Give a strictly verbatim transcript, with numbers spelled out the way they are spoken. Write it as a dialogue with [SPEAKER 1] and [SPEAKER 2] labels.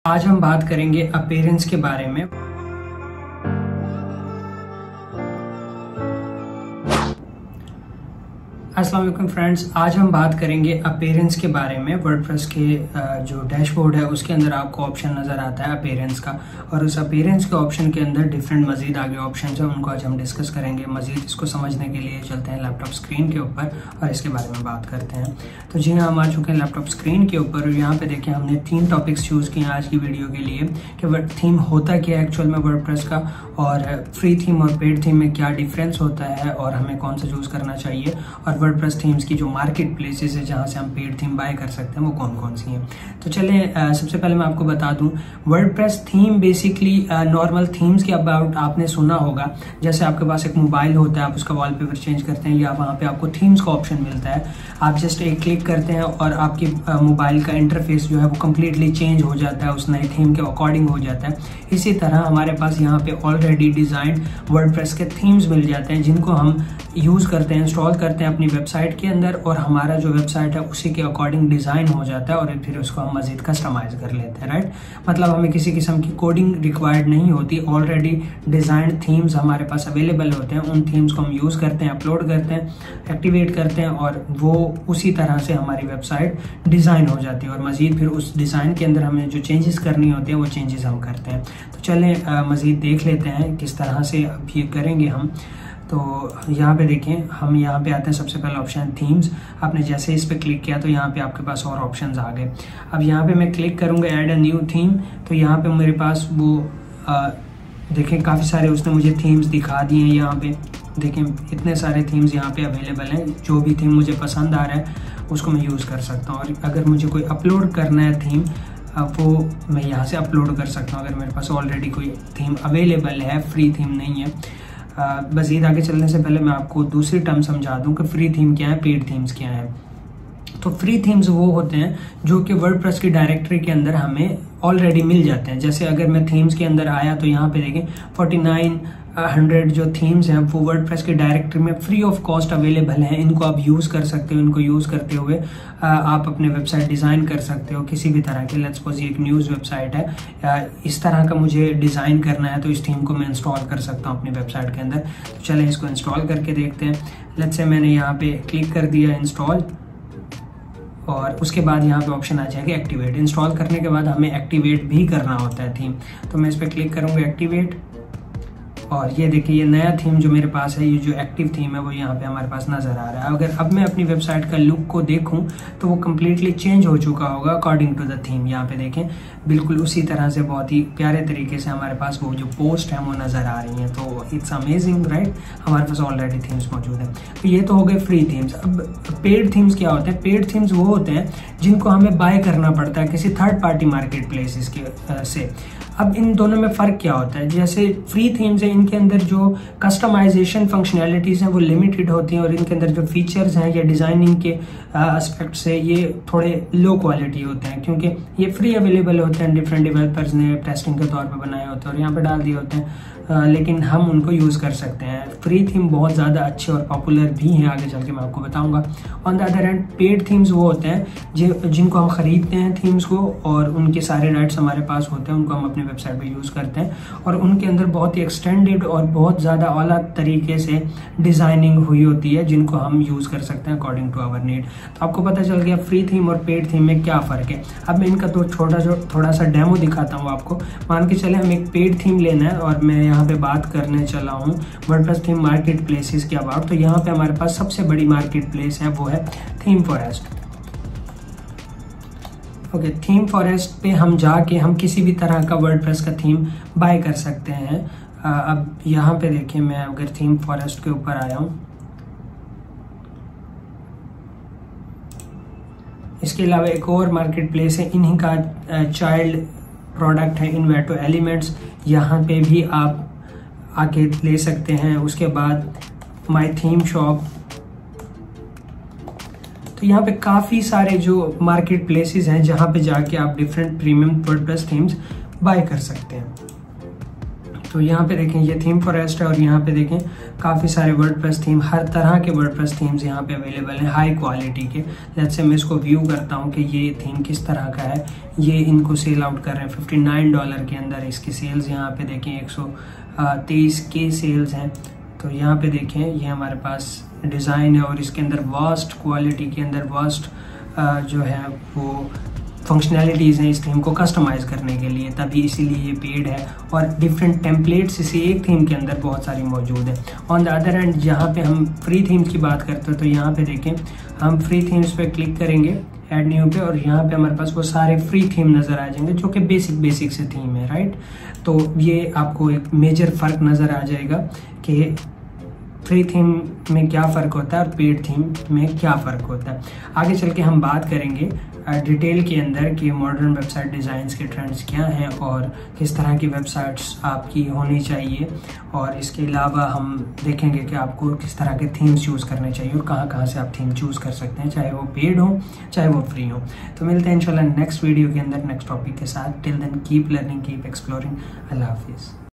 [SPEAKER 1] आज हम बात करेंगे अपीयरेंस के बारे में। अस्सलाम वालेकुम फ्रेंड्स, आज हम बात करेंगे अपीयरेंस के बारे में। वर्डप्रेस के जो डैशबोर्ड है उसके अंदर आपको ऑप्शन नज़र आता है अपीयरेंस का, और उस अपीयरेंस के ऑप्शन के अंदर डिफरेंट मजीद आगे ऑप्शन है, उनको आज हम डिस्कस करेंगे। मजीद इसको समझने के लिए चलते हैं लैपटॉप स्क्रीन के ऊपर और इसके बारे में बात करते हैं। तो जी हाँ, हम आ चुके हैं लैपटॉप स्क्रीन के ऊपर और यहाँ पे देखिए हमने तीन टॉपिक्स चूज़ किए आज की वीडियो के लिए कि थीम होता क्या है एक्चुअल में वर्डप्रेस का, और फ्री थीम और पेड थीम में क्या डिफरेंस होता है और हमें कौन सा चूज़ करना चाहिए, और वर्डप्रेस थीम्स की जो मार्केट प्लेसेस है जहाँ से हम पेड थीम बाय कर सकते हैं वो कौन कौन सी हैं। तो चलिए सबसे पहले मैं आपको बता दूं, WordPress theme basically normal themes के अबाउट आपने सुना होगा। जैसे आपके पास एक मोबाइल होता है, आप उसका वॉलपेपर चेंज करते हैं या वहाँ पे आपको थीम्स का ऑप्शन मिलता है, आप जस्ट एक क्लिक करते हैं और आपकी मोबाइल का इंटरफेस जो है वो कम्प्लीटली चेंज हो जाता है, उस नए थीम के अकॉर्डिंग हो जाता है। इसी तरह हमारे पास यहाँ पे ऑलरेडी डिजाइन वर्डप्रेस के थीम्स मिल जाते हैं जिनको हम यूज करते हैं, इंस्टॉल करते हैं अपनी वेबसाइट के अंदर, और हमारा जो वेबसाइट है उसी के अकॉर्डिंग डिजाइन हो जाता है और फिर उसको हम मजीद कस्टमाइज कर लेते हैं। राइट, मतलब हमें किसी किस्म की कोडिंग रिक्वायर्ड नहीं होती, ऑलरेडी डिजाइन थीम्स हमारे पास अवेलेबल होते हैं। उन थीम्स को हम यूज करते हैं, अपलोड करते हैं, एक्टिवेट करते हैं और वो उसी तरह से हमारी वेबसाइट डिजाइन हो जाती है, और मजीद फिर उस डिजाइन के अंदर हमें जो चेंजेस करनी होती है वो चेंजेस हम करते हैं। तो चलें मजीद देख लेते हैं किस तरह से अब ये करेंगे हम। तो यहाँ पे देखें, हम यहाँ पे आते हैं, सबसे पहला ऑप्शन थीम्स। आपने जैसे इस पे क्लिक किया तो यहाँ पे आपके पास और ऑप्शंस आ गए। अब यहाँ पे मैं क्लिक करूँगा ऐड अ न्यू थीम, तो यहाँ पे मेरे पास वो आ, देखें काफ़ी सारे उसने मुझे थीम्स दिखा दिए हैं। यहाँ पे देखें इतने सारे थीम्स यहाँ पे अवेलेबल हैं, जो भी थीम मुझे पसंद आ रहा है उसको मैं यूज़ कर सकता हूँ। और अगर मुझे कोई अपलोड करना है थीम, वो मैं यहाँ से अपलोड कर सकता हूँ अगर मेरे पास ऑलरेडी कोई थीम अवेलेबल है, फ्री थीम नहीं है। मज़ीद आगे चलने से पहले मैं आपको दूसरी टर्म समझा दूं कि फ्री थीम क्या है, पेड थीम्स क्या है। तो फ्री थीम्स वो होते हैं जो कि वर्डप्रेस की डायरेक्टरी के अंदर हमें ऑलरेडी मिल जाते हैं। जैसे अगर मैं थीम्स के अंदर आया तो यहाँ पे देखें फोर्टी नाइन हंड्रेड जो थीम्स हैं वो वर्डप्रेस की डायरेक्टरी में फ्री ऑफ कॉस्ट अवेलेबल हैं। इनको आप यूज़ कर सकते हो, इनको यूज़ करते हुए आप अपने वेबसाइट डिज़ाइन कर सकते हो किसी भी तरह के। लेट्स सपोज ये एक न्यूज़ वेबसाइट है, इस तरह का मुझे डिज़ाइन करना है तो इस थीम को मैं इंस्टॉल कर सकता हूँ अपनी वेबसाइट के अंदर। तो चलें इसको इंस्टॉल करके देखते हैं। लेट्स से मैंने यहाँ पे क्लिक कर दिया इंस्टॉल, और उसके बाद यहाँ पे ऑप्शन आ जाएगा एक्टिवेट। इंस्टॉल करने के बाद हमें एक्टिवेट भी करना होता है थीम, तो मैं इस पर क्लिक करूँगा एक्टिवेट, और ये देखिए ये नया थीम जो मेरे पास है, ये जो एक्टिव थीम है वो यहाँ पे हमारे पास नज़र आ रहा है। अगर अब मैं अपनी वेबसाइट का लुक को देखूँ तो वो कम्प्लीटली चेंज हो चुका होगा अकॉर्डिंग टू द थीम। यहाँ पे देखें बिल्कुल उसी तरह से बहुत ही प्यारे तरीके से हमारे पास वो जो पोस्ट है वो नज़र आ रही हैं। तो इट्स अमेजिंग राइट, हमारे पास ऑलरेडी थीम्स मौजूद हैं। तो ये तो हो गए फ्री थीम्स। अब पेड थीम्स क्या होते हैं? पेड थीम्स वो होते हैं जिनको हमें बाय करना पड़ता है किसी थर्ड पार्टी मार्केट प्लेसेस के से। अब इन दोनों में फ़र्क क्या होता है? जैसे फ्री थीम्स है, इनके अंदर जो कस्टमाइजेशन फंक्शनैलिटीज़ हैं वो लिमिटेड होती हैं, और इनके अंदर जो फीचर्स हैं या डिज़ाइनिंग के एस्पेक्ट से ये थोड़े लो क्वालिटी होते हैं, क्योंकि ये फ्री अवेलेबल होते हैं, डिफरेंट डेवलपर्स ने टेस्टिंग के तौर पे बनाए होते हैं और यहाँ पे डाल दिए होते हैं, आ, लेकिन हम उनको यूज़ कर सकते हैं। फ्री थीम बहुत ज़्यादा अच्छे और पॉपुलर भी हैं, आगे चल के मैं आपको बताऊँगा। On the other hand paid themes वो होते हैं जो जिनको हम ख़रीदते हैं थीम्स को, और उनके सारे राइट्स हमारे पास होते हैं, उनको हम अपने वेबसाइट पे यूज़ करते हैं, और उनके अंदर बहुत ही एक्सटेंडेड और बहुत ज़्यादा आला तरीके से डिज़ाइनिंग हुई होती है जिनको हम यूज़ कर सकते हैं अकॉर्डिंग टू आवर नीड। तो आपको पता चल गया फ्री थीम और पेड थीम में क्या फ़र्क है। अब मैं इनका तो छोटा जो थोड़ा सा डेमो दिखाता हूँ आपको। मान के चले हम एक पेड थीम लेना है और मैं यहाँ पे बात करने चला हूँ वर्डप्रेस थीम मार्केट प्लेसेस के अबाउट। तो यहाँ पे हमारे पास सबसे बड़ी मार्केट प्लेस है वो है ThemeForest. Okay, ThemeForest पे हम जाके हम किसी भी तरह का वर्डप्रेस का थीम बाय कर सकते हैं। आ, अब यहाँ पे देखिए मैं अगर थीम फॉरेस्ट के ऊपर आया हूँ, इसके अलावा एक और मार्केट प्लेस है, इन्हीं का चाइल्ड प्रोडक्ट है इन्वेटो एलिमेंट्स, यहाँ पे भी आप आके ले सकते हैं। उसके बाद माई थीम शॉप, तो यहाँ पे काफ़ी सारे जो मार्केट प्लेसेस हैं जहाँ पे जाके आप different premium WordPress themes buy कर सकते हैं। तो यहाँ पे देखें ये थीम फॉरेस्ट है और यहाँ पे देखें काफ़ी सारे वर्डप्रेस थीम, हर तरह के वर्डप्रेस थीम्स यहाँ पे अवेलेबल हैं हाई क्वालिटी के। लेट्स से मैं इसको व्यू करता हूँ कि ये थीम किस तरह का है। ये इनको सेल आउट कर रहे हैं फिफ्टी नाइन डॉलर के अंदर। इसकी सेल्स यहाँ पे देखें एक सौ तेईस के सेल्स हैं। तो यहाँ पे देखें ये हमारे पास डिज़ाइन है और इसके अंदर वास्ट क्वालिटी के अंदर वास्ट जो है वो फंक्शनैलिटीज़ हैं इस थीम को कस्टमाइज़ करने के लिए, तभी इसीलिए ये पेड है। और डिफरेंट टेम्पलेट्स इसी एक थीम के अंदर बहुत सारी मौजूद है। ऑन द अदर हैंड जहाँ पे हम फ्री थीम्स की बात करते हैं तो यहाँ पे देखें हम फ्री थीम्स पे क्लिक करेंगे ऐड न्यू पे और यहाँ पे हमारे पास वो सारे फ्री थीम नज़र आ जाएंगे जो कि बेसिक बेसिक से थीम है, राइट। तो ये आपको एक मेजर फ़र्क नज़र आ जाएगा कि फ्री थीम में क्या फ़र्क होता है और पेड थीम में क्या फ़र्क होता है। आगे चल के हम बात करेंगे डिटेल के अंदर कि मॉडर्न वेबसाइट डिज़ाइंस के ट्रेंड्स क्या हैं और किस तरह की वेबसाइट्स आपकी होनी चाहिए। और इसके अलावा हम देखेंगे कि आपको किस तरह के थीम्स चूज़ करने चाहिए और कहाँ कहाँ से आप थीम चूज़ कर सकते हैं, चाहे वो पेड हो चाहे वो फ्री हो। तो मिलते हैं इंशाल्लाह नेक्स्ट वीडियो के अंदर नेक्स्ट टॉपिक के साथ। Till then keep learning, keep exploring. अल्लाह हाफिज़।